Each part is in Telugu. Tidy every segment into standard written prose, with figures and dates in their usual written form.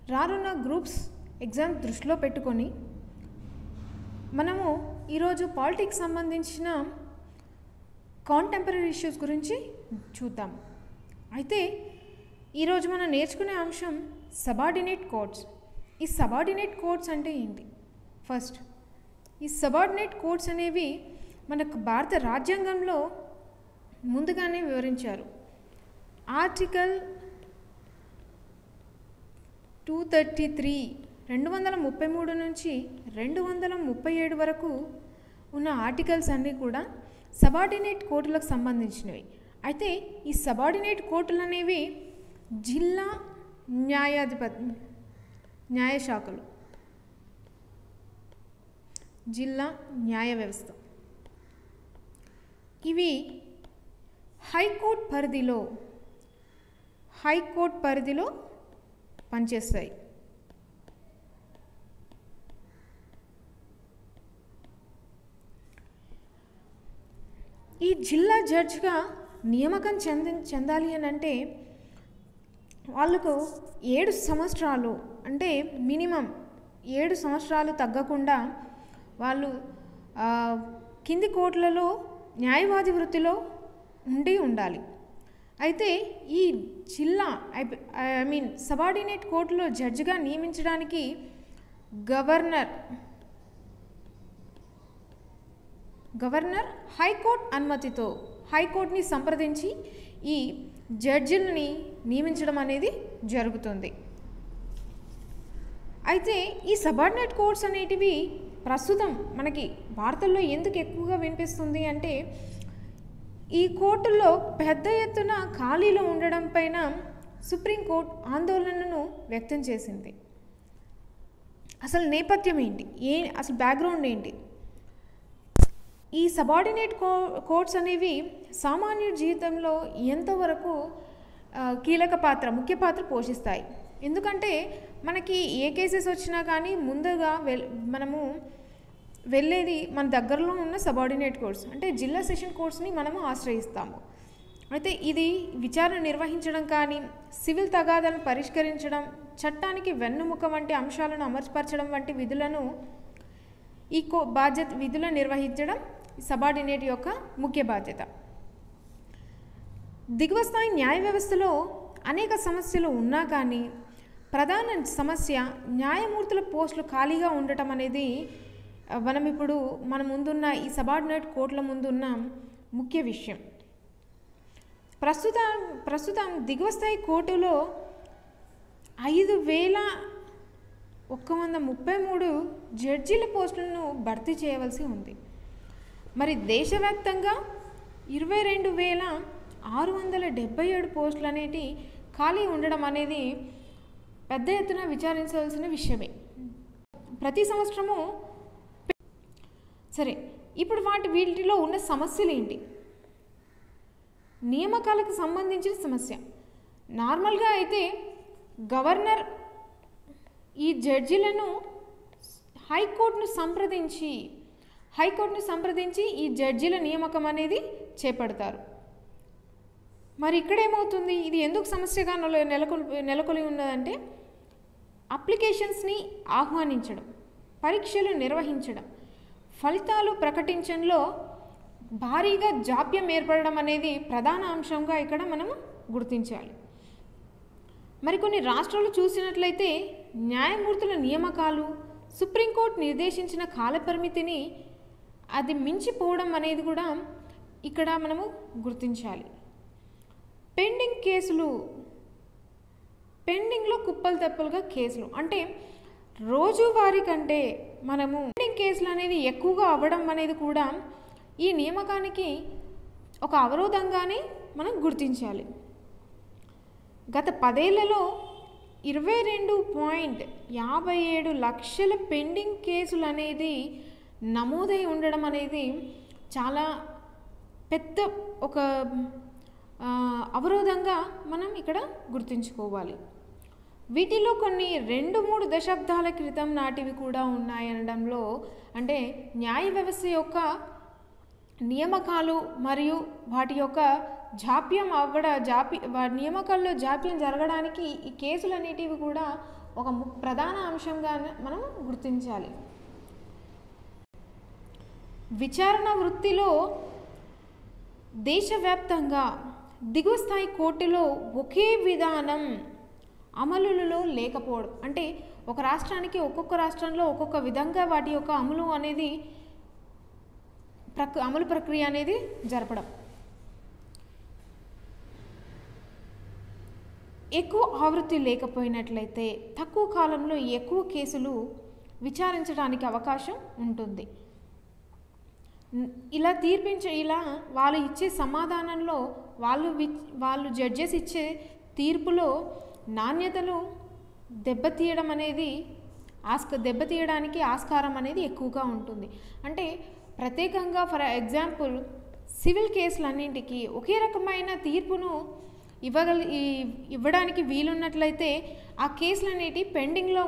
రానున్న గ్రూప్స్ ఎగ్జామ్ దృష్టిలో పెట్టుకొని మనము ఈరోజు పాలిటిక్స్ సంబంధించిన కాంటెంపరీ ఇష్యూస్ గురించి చూద్దాం. అయితే ఈరోజు మనం నేర్చుకునే అంశం సబార్డినేట్ కోడ్స్. ఈ సబార్డినేట్ కోడ్స్ అంటే ఏంటి? ఫస్ట్, ఈ సబార్డినేట్ కోడ్స్ అనేవి మనకు భారత రాజ్యాంగంలో ముందుగానే వివరించారు. ఆర్టికల్ 233 233 నుంచి 237 వరకు ఉన్న ఆర్టికల్స్ అన్నీ కూడా సబార్డినేట్ కోర్టులకు సంబంధించినవి. అయితే ఈ సబార్డినేట్ కోర్టులు అనేవి జిల్లా న్యాయశాఖలు, జిల్లా న్యాయ వ్యవస్థ, ఇవి హైకోర్టు పరిధిలో పనిచేస్తాయి. ఈ జిల్లా జడ్జిగా నియామకం చెందాలి అని అంటే వాళ్ళకు 7 సంవత్సరాలు అంటే మినిమం 7 సంవత్సరాలు తగ్గకుండా వాళ్ళు కింది కోర్టులలో న్యాయవాది వృత్తిలో ఉండాలి. అయితే ఈ జిల్లా సబార్డినేట్ కోర్టులో జడ్జిగా నియమించడానికి గవర్నర్ హైకోర్టు అనుమతితో హైకోర్టుని సంప్రదించి ఈ జడ్జిలని నియమించడం అనేది జరుగుతుంది. అయితే ఈ సబార్డినేట్ కోర్ట్స్ అనేటివి ప్రస్తుతం మనకి భారతంలో ఎందుకు ఎక్కువగా వినిపిస్తుంది అంటే ఈ కోర్టుల్లో పెద్ద ఎత్తున ఖాళీలు ఉండడం పైన సుప్రీంకోర్టు ఆందోళనను వ్యక్తం చేసింది. అసలు నేపథ్యం ఏంటి, అసలు బ్యాక్గ్రౌండ్ ఏంటి? ఈ సబార్డినేట్ కోర్ట్స్ అనేవి సామాన్య జీవితంలో ఎంతవరకు ముఖ్య పాత్ర పోషిస్తాయి. ఎందుకంటే మనకి ఏ కేసెస్ వచ్చినా కానీ ముందుగా మనము వెళ్ళేది మన దగ్గరలో ఉన్న సబార్డినేట్ కోర్ట్స్ అంటే జిల్లా సెషన్ కోర్ట్స్ని మనము ఆశ్రయిస్తాము. అయితే ఇది విచారణ నిర్వహించడం కానీ, సివిల్ తగాదాలను పరిష్కరించడం, చట్టానికి వెన్నుముక వంటి అంశాలను అమర్చపరచడం వంటి విధులను విధులను నిర్వహించడం సబార్డినేట్ యొక్క ముఖ్య బాధ్యత. దిగువ స్థాయి న్యాయ వ్యవస్థలో అనేక సమస్యలు ఉన్నా కానీ ప్రధాన సమస్య న్యాయమూర్తుల పోస్టులు ఖాళీగా ఉండటం అనేది మన ముందున్న ఈ సబార్డినేట్ కోర్టుల ముందున్న ముఖ్య విషయం. ప్రస్తుతం దిగువ స్థాయి కోర్టులో 5133 జడ్జీల పోస్టులను భర్తీ చేయవలసి ఉంది. మరి దేశవ్యాప్తంగా 22,677 పోస్టులు అనేవి ఖాళీ ఉండడం అనేది పెద్ద ఎత్తున విచారించవలసిన విషయమే. ప్రతి సంవత్సరము సరే, ఇప్పుడు వీటిలో ఉన్న సమస్యలు ఏంటి? నియామకాలకు సంబంధించిన సమస్య. నార్మల్గా అయితే గవర్నర్ ఈ జడ్జిలను హైకోర్టును సంప్రదించి ఈ జడ్జిల నియామకం అనేది చేపడతారు. మరి ఇక్కడేమవుతుంది? ఇది ఎందుకు సమస్యగా నెలకొలి ఉన్నదంటే అప్లికేషన్స్ని ఆహ్వానించడం, పరీక్షలు నిర్వహించడం, ఫలితాలు ప్రకటించడంలో భారీగా జాప్యం ఏర్పడడం అనేది ప్రధాన అంశంగా ఇక్కడ మనము గుర్తించాలి. మరికొన్ని రాష్ట్రాలు చూసినట్లయితే న్యాయమూర్తుల నియామకాలు సుప్రీంకోర్టు నిర్దేశించిన కాలపరిమితిని అది మించిపోవడం అనేది కూడా ఇక్కడ మనము గుర్తించాలి. పెండింగ్లో కుప్పలు తెప్పలుగా కేసులు అంటే రోజువారీ కంటే మనము పెండింగ్ కేసులు అనేది ఎక్కువగా అవ్వడం అనేది కూడా ఈ నియామకానికి ఒక అవరోధంగానే మనం గుర్తించాలి. గత 10 ఏళ్లలో 22.57 లక్షల పెండింగ్ కేసులు అనేది నమోదై ఉండడం అనేది చాలా పెద్ద ఒక అవరోధంగా మనం ఇక్కడ గుర్తుంచుకోవాలి. వీటిలో కొన్ని 2-3 దశాబ్దాల క్రితం నాటివి కూడా ఉన్నాయనడంలో అంటే న్యాయ వ్యవస్థ యొక్క నియామకాలు మరియు వాటి యొక్క నియామకాల్లో జాప్యం జరగడానికి ఈ కేసులు అనేటివి కూడా ఒక ప్రధాన అంశంగా మనం గుర్తించాలి. విచారణ వృత్తిలో దేశవ్యాప్తంగా దిగువ స్థాయి కోర్టులో ఒకే విధానం అమలులో లేకపోవడం, అంటే ఒక రాష్ట్రానికి ఒక్కొక్క రాష్ట్రంలో ఒక్కొక్క విధంగా వాటి యొక్క అమలు అనేది అమలు ప్రక్రియ అనేది జరపడం. ఎక్కువ ఆవృత్తి లేకపోయినట్లయితే తక్కువ కాలంలో ఎక్కువ కేసులు విచారించడానికి అవకాశం ఉంటుంది. ఇలా వాళ్ళు ఇచ్చే సమాధానంలో వాళ్ళు జడ్జెస్ ఇచ్చే తీర్పులో నాణ్యతలు దెబ్బతీయడానికి ఆస్కారం అనేది ఎక్కువగా ఉంటుంది. అంటే ప్రత్యేకంగా ఫర్ ఎగ్జాంపుల్ సివిల్ కేసులన్నింటికి ఒకే రకమైన తీర్పును ఇవ్వడానికి వీలున్నట్లయితే ఆ కేసులన్నిటి పెండింగ్లో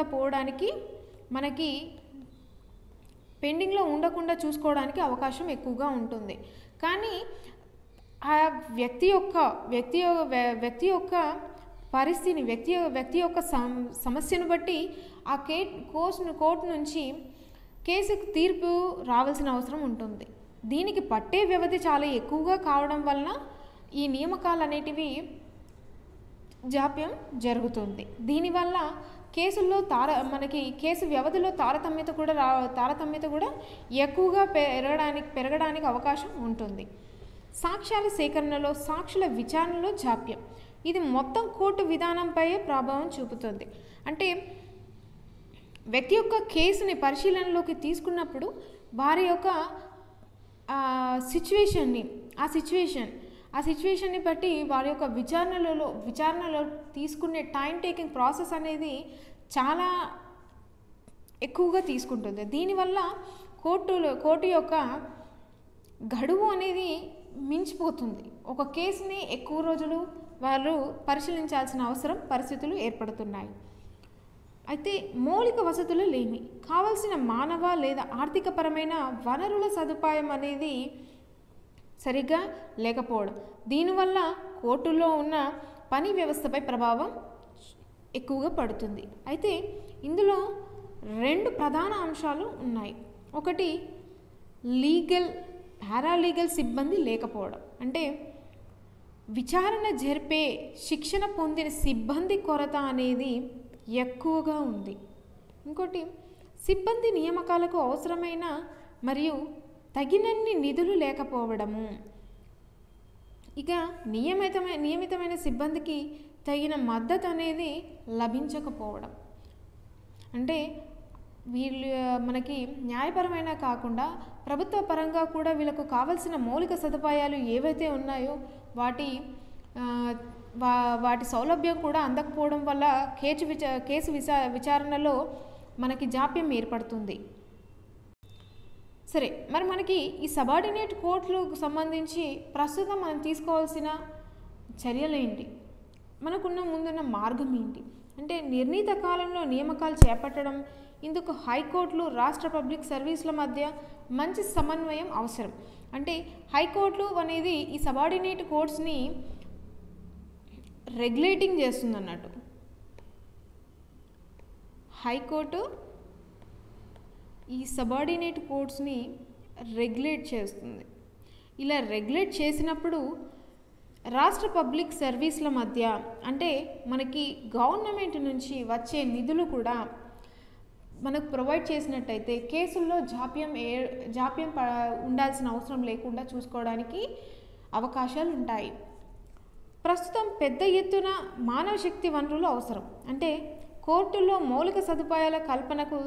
ఉండకుండా చూసుకోవడానికి అవకాశం ఎక్కువగా ఉంటుంది. కానీ ఆ వ్యక్తి యొక్క పరిస్థితిని వ్యక్తి యొక్క సమస్యను బట్టి ఆ కోర్టు నుంచి కేసుకు తీర్పు రావాల్సిన అవసరం ఉంటుంది. దీనికి పట్టే వ్యవధి చాలా ఎక్కువగా కావడం వలన ఈ నియామకాలు అనేటివి జాప్యం జరుగుతుంది. దీనివల్ల కేసుల్లో మనకి కేసు వ్యవధిలో తారతమ్యత కూడా ఎక్కువగా పెరగడానికి అవకాశం ఉంటుంది. సాక్ష్యాల సేకరణలో సాక్షుల విచారణలో జాప్యం, ఇది మొత్తం కోర్టు విధానంపై ప్రభావం చూపుతుంది. అంటే వ్యక్తి యొక్క కేసుని పరిశీలనలోకి తీసుకున్నప్పుడు వారి యొక్క సిచ్యువేషన్ని బట్టి వారి యొక్క విచారణలో తీసుకునే టైం టేకింగ్ ప్రాసెస్ అనేది చాలా ఎక్కువగా తీసుకుంటుంది. దీనివల్ల కోర్టు యొక్క గడువు అనేది మించిపోతుంది. ఒక కేసుని ఎక్కువ రోజులు వాళ్ళు పరిశీలించాల్సిన పరిస్థితులు ఏర్పడుతున్నాయి. అయితే మౌలిక వసతులు లేమి, కావాల్సిన మానవ లేదా ఆర్థికపరమైన వనరుల సదుపాయం అనేది సరిగ్గా లేకపోవడం, దీనివల్ల కోర్టులో ఉన్న పని వ్యవస్థపై ప్రభావం ఎక్కువగా పడుతుంది. అయితే ఇందులో 2 ప్రధాన అంశాలు ఉన్నాయి. ఒకటి పారాలీగల్ సిబ్బంది లేకపోవడం, అంటే విచారణ జరిపే శిక్షణ పొందిన సిబ్బంది కొరత అనేది ఎక్కువగా ఉంది. ఇంకోటి సిబ్బంది నియామకాలకు అవసరమైన మరియు తగినన్ని నిధులు లేకపోవడము. ఇక నియమితమైన సిబ్బందికి తగిన మద్దతు అనేది లభించకపోవడం, అంటే మనకి న్యాయపరమైన కాకుండా ప్రభుత్వ పరంగా కూడా వీళ్ళకు కావాల్సిన మౌలిక సదుపాయాలు ఏవైతే ఉన్నాయో వాటి సౌలభ్యం కూడా అందకపోవడం వల్ల కేసు విచారణలో మనకి జాప్యం ఏర్పడుతుంది. సరే, మరి మనకి ఈ సబార్డినేట్ కోర్టులకు సంబంధించి ప్రస్తుతం మనం తీసుకోవాల్సిన చర్యలు ఏంటి, మనకున్న ముందున్న మార్గం ఏంటి అంటే నిర్ణీత కాలంలో నియామకాలు చేపట్టడం. ఇందుకు హైకోర్టులు రాష్ట్ర పబ్లిక్ సర్వీసుల మధ్య మంచి సమన్వయం అవసరం. అంటే హైకోర్టులు అనేది ఈ సబార్డినేట్ కోర్ట్స్ని రెగ్యులేటింగ్ చేస్తుంది అన్నట్టు. హైకోర్టు ఈ సబార్డినేట్ కోర్ట్స్ని రెగ్యులేట్ చేస్తుంది. ఇలా రెగ్యులేట్ చేసినప్పుడు రాష్ట్ర పబ్లిక్ సర్వీసుల మధ్య, అంటే మనకి గవర్నమెంట్ నుంచి వచ్చే నిధులు కూడా మనకు ప్రొవైడ్ చేసినట్టయితే కేసుల్లో జాప్యం ఉండాల్సిన అవసరం లేకుండా చూసుకోవడానికి అవకాశాలు ఉంటాయి. ప్రస్తుతం పెద్ద ఎత్తున మానవ శక్తి వనరులు అవసరం. అంటే కోర్టుల్లో మౌలిక సదుపాయాల కల్పనకు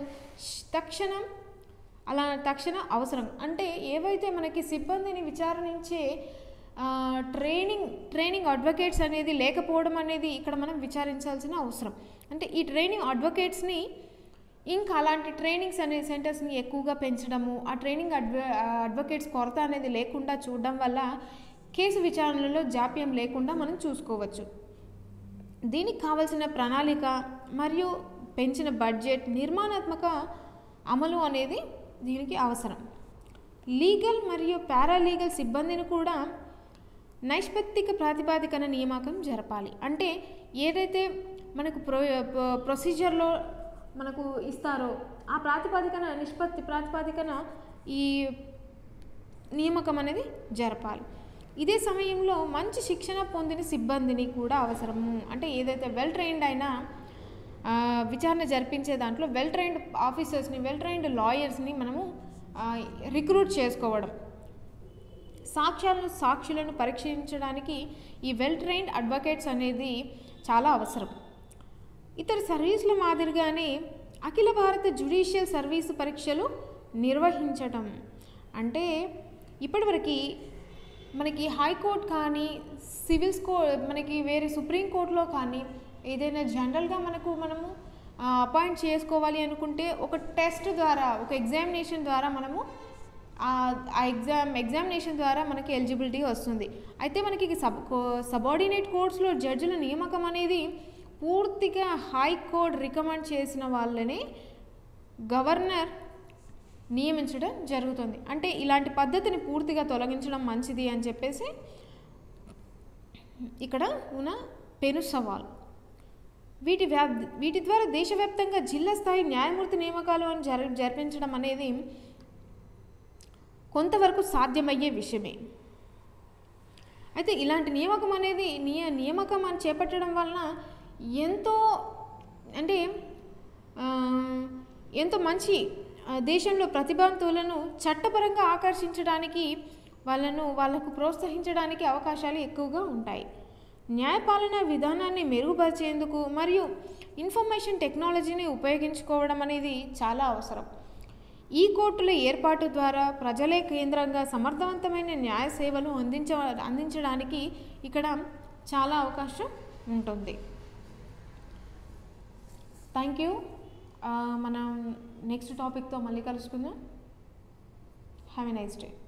తక్షణ అవసరం. అంటే ఏవైతే మనకి సిబ్బందిని విచారించే ట్రైనింగ్ అడ్వకేట్స్ అనేది లేకపోవడం అనేది ఇక్కడ మనం విచారించాల్సిన అవసరం. అంటే ఈ ట్రైనింగ్ అడ్వకేట్స్ని ఇంకా అలాంటి ట్రైనింగ్స్ అనే సెంటర్స్ని ఎక్కువగా పెంచడము, ఆ ట్రైనింగ్ అడ్వకేట్స్ కొరత అనేది లేకుండా చూడడం వల్ల కేసు విచారణలో జాప్యం లేకుండా మనం చూసుకోవచ్చు. దీనికి కావాల్సిన ప్రణాళిక మరియు పెంచిన బడ్జెట్, నిర్మాణాత్మక అమలు అనేది దీనికి అవసరం. లీగల్ మరియు పారాలీగల్ సిబ్బందిని కూడా నైష్పత్తిక ప్రాతిపాదికన నియామకం జరపాలి. అంటే ఏదైతే మనకు ప్రొసీజర్లో మనకు ఇస్తారో ఆ ప్రాతిపదికన నిష్పత్తి ప్రాతిపదికన ఈ నియామకం అనేది జరపాలి. ఇదే సమయంలో మంచి శిక్షణ పొందిన సిబ్బందిని కూడా అవసరము. అంటే ఏదైతే వెల్ ట్రైన్డ్ అయినా విచారణ జరిపించే దాంట్లో వెల్ ట్రైన్డ్ ఆఫీసర్స్ని, వెల్ ట్రైన్డ్ లాయర్స్ని మనము రిక్రూట్ చేసుకోవడం, సాక్షులను పరీక్షించడానికి ఈ వెల్ ట్రైన్డ్ అడ్వకేట్స్ అనేది చాలా అవసరం. ఇతర సర్వీసుల మాదిరిగానే అఖిల భారత జ్యుడిషియల్ సర్వీసు పరీక్షలు నిర్వహించటం. అంటే ఇప్పటివరకు మనకి హైకోర్టు కానీ మనకి వేరే సుప్రీంకోర్టులో కానీ ఏదైనా జనరల్గా మనము అపాయింట్ చేసుకోవాలి అనుకుంటే ఒక టెస్ట్ ద్వారా, ఒక ఎగ్జామినేషన్ ద్వారా మనము ఎగ్జామినేషన్ ద్వారా మనకి ఎలిజిబిలిటీ వస్తుంది. అయితే మనకి సబార్డినేట్ కోర్ట్స్లో జడ్జిల నియామకం అనేది పూర్తిగా హైకోర్టు రికమెండ్ చేసిన వాళ్ళని గవర్నర్ నియమించడం జరుగుతుంది. అంటే ఇలాంటి పద్ధతిని పూర్తిగా తొలగించడం మంచిది అని చెప్పేసి ఇక్కడ ఉన్న పెను సవాల్. వీటి ద్వారా దేశవ్యాప్తంగా జిల్లా స్థాయి న్యాయమూర్తి నియామకాలు అని జరిపించడం అనేది కొంతవరకు సాధ్యమయ్యే విషయమే. అయితే ఇలాంటి నియామకం అనేది నియామకం అని చేపట్టడం వలన ఎంతో మంచి దేశంలో ప్రతిభావంతులను చట్టపరంగా ఆకర్షించడానికి వాళ్ళకు ప్రోత్సహించడానికి అవకాశాలు ఎక్కువగా ఉంటాయి. న్యాయపాలన విధానాన్ని మెరుగుపరిచేందుకు మరియు ఇన్ఫర్మేషన్ టెక్నాలజీని ఉపయోగించుకోవడం అనేది చాలా అవసరం. ఈ కోర్టుల ఏర్పాటు ద్వారా ప్రజలే కేంద్రంగా సమర్థవంతమైన న్యాయ సేవలు అందించడానికి ఇక్కడ చాలా అవకాశం ఉంటుంది. Thank you. మనం నెక్స్ట్ టాపిక్తో మళ్ళీ కలుసుకుందాం. Have a nice day.